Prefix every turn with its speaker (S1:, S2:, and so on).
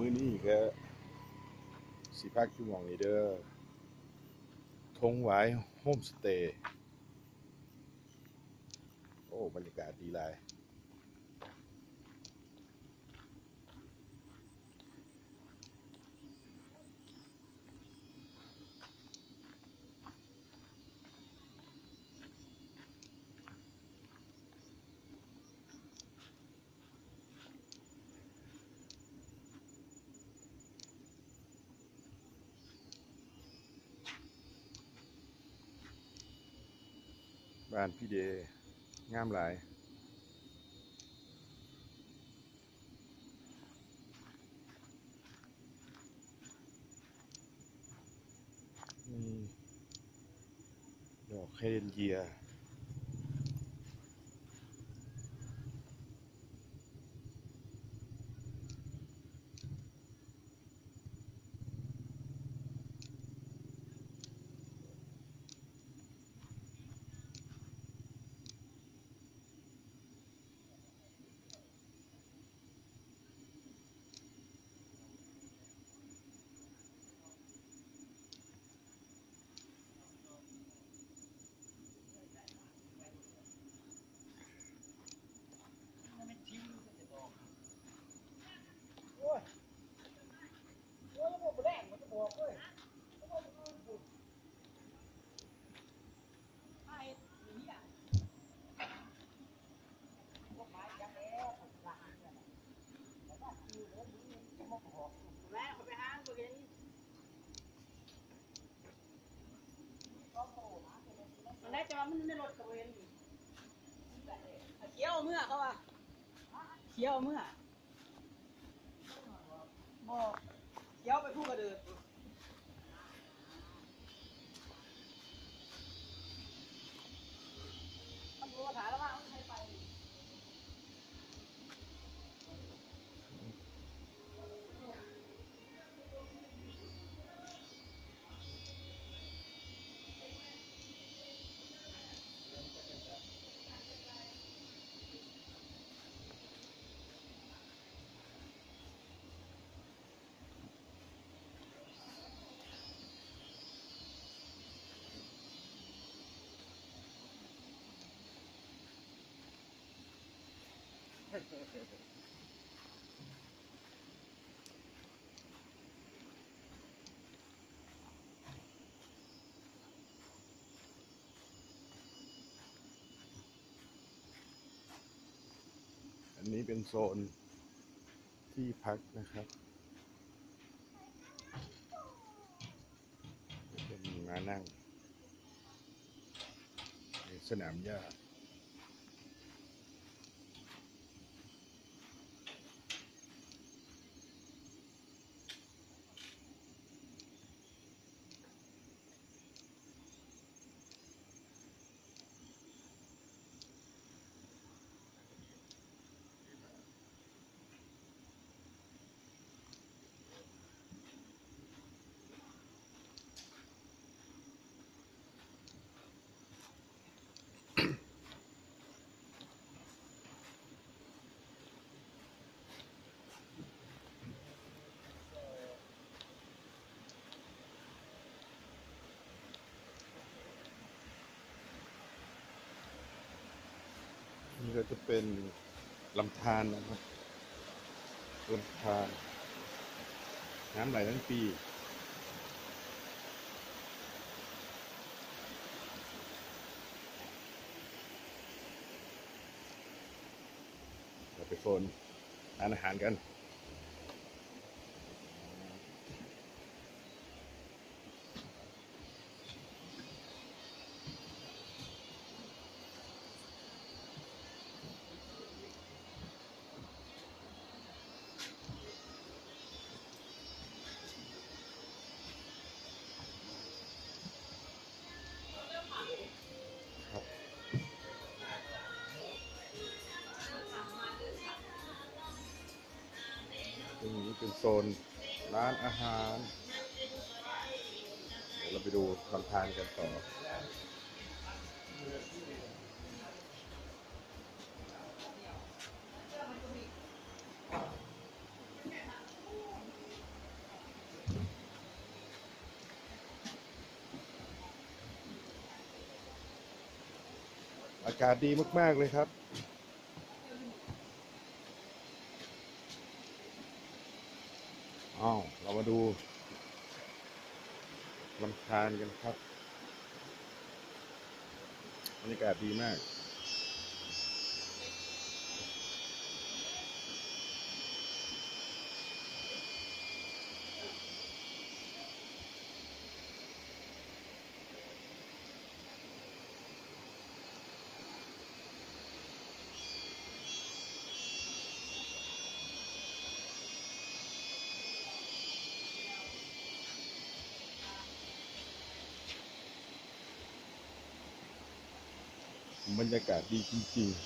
S1: อนี้ก็สิพักอยู่หม่องนี้เด้อธงหวายโฮมสเตย์โอ้บรรยากาศดีหลายบ้านพี่เดงามหลายมีดอกไฮเดรนเยีย
S2: มันได้จอมันในรถกระเวนเขียวเมื่อเขาว่าเขียวเมื่อบ่เขียวไปพูดกระเดิดมันรู้ถามแล้วว่ามันใครไป
S1: อันนี้เป็นโซนที่พักนะครับเป็นมานั่งในสนามหญ้านี่ก็จะเป็นลำธารนะครับลำธารน้ำไหลทั้งปีเราไปโซนร้านอาหารกันครับตรงนี้เป็นโซนร้านอาหารเดี๋ยวเราไปดูลำธารกันต่อากาศดีมากๆเลยครับอ้าวเรามาดูลำธารกันครับบรรยากาศดีมากบรรยากาศดีจริงๆ